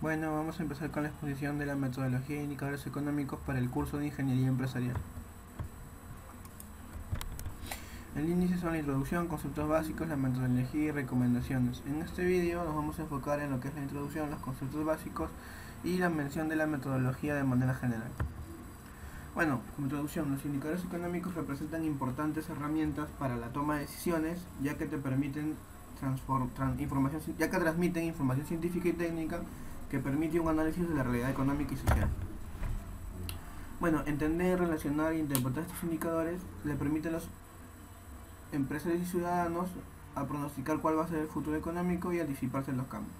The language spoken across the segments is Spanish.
Bueno, vamos a empezar con la exposición de la metodología de indicadores económicos para el curso de Ingeniería Empresarial. El índice son la introducción, conceptos básicos, la metodología y recomendaciones. En este vídeo nos vamos a enfocar en lo que es la introducción, los conceptos básicos y la mención de la metodología de manera general. Bueno, como introducción, los indicadores económicos representan importantes herramientas para la toma de decisiones, ya que transmiten información científica y técnica que permite un análisis de la realidad económica y social. Bueno, entender, relacionar e interpretar estos indicadores le permite a los empresarios y ciudadanos a pronosticar cuál va a ser el futuro económico y anticiparse en los cambios.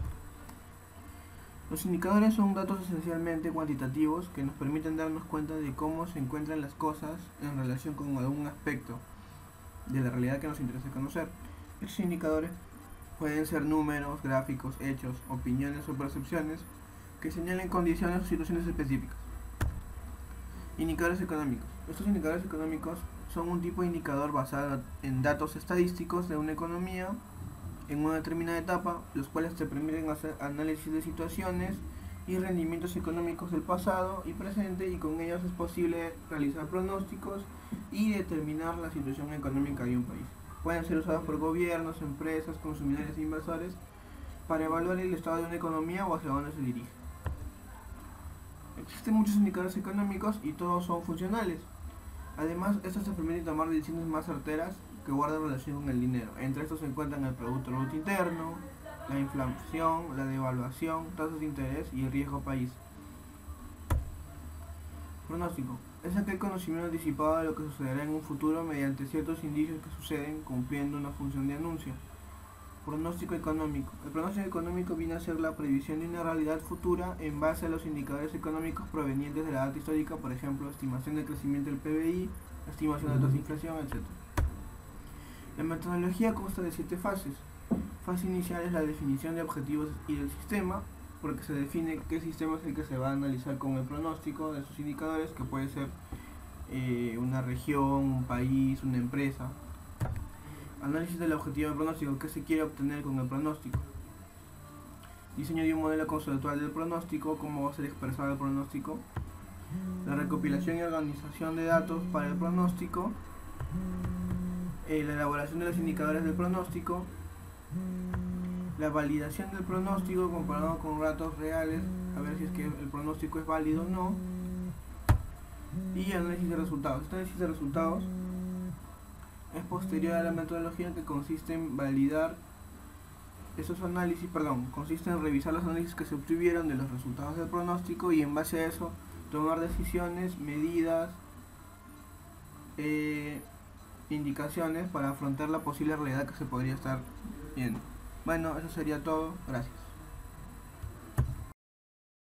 Los indicadores son datos esencialmente cuantitativos que nos permiten darnos cuenta de cómo se encuentran las cosas en relación con algún aspecto de la realidad que nos interesa conocer. Estos indicadores pueden ser números, gráficos, hechos, opiniones o percepciones que señalen condiciones o situaciones específicas. Indicadores económicos. Estos indicadores económicos son un tipo de indicador basado en datos estadísticos de una economía en una determinada etapa, los cuales te permiten hacer análisis de situaciones y rendimientos económicos del pasado y presente, y con ellos es posible realizar pronósticos y determinar la situación económica de un país. Pueden ser usados por gobiernos, empresas, consumidores e inversores para evaluar el estado de una economía o hacia dónde se dirige. Existen muchos indicadores económicos y todos son funcionales. Además, estos te permiten tomar decisiones más certeras que guardan relación con el dinero. Entre estos se encuentran el Producto Bruto Interno, la inflación, la devaluación, tasas de interés y el riesgo país. Pronóstico. Es aquel conocimiento anticipado de lo que sucederá en un futuro mediante ciertos indicios que suceden cumpliendo una función de anuncio. Pronóstico económico. El pronóstico económico viene a ser la previsión de una realidad futura en base a los indicadores económicos provenientes de la data histórica, por ejemplo, estimación del crecimiento del PBI, estimación de tasa de inflación, etc. La metodología consta de 7 fases. Fase inicial es la definición de objetivos y del sistema, porque se define qué sistema es el que se va a analizar con el pronóstico de esos indicadores, que puede ser una región, un país, una empresa. Análisis del objetivo del pronóstico, qué se quiere obtener con el pronóstico. Diseño de un modelo conceptual del pronóstico, cómo va a ser expresado el pronóstico. La recopilación y organización de datos para el pronóstico. La elaboración de los indicadores del pronóstico. La validación del pronóstico comparado con datos reales, a ver si es que el pronóstico es válido o no. Y análisis de resultados. Este análisis de resultados es posterior a la metodología, que consiste en validar esos análisis, consiste en revisar los análisis que se obtuvieron de los resultados del pronóstico y en base a eso tomar decisiones, medidas, indicaciones para afrontar la posible realidad que se podría estar viendo. Bueno, eso sería todo. Gracias.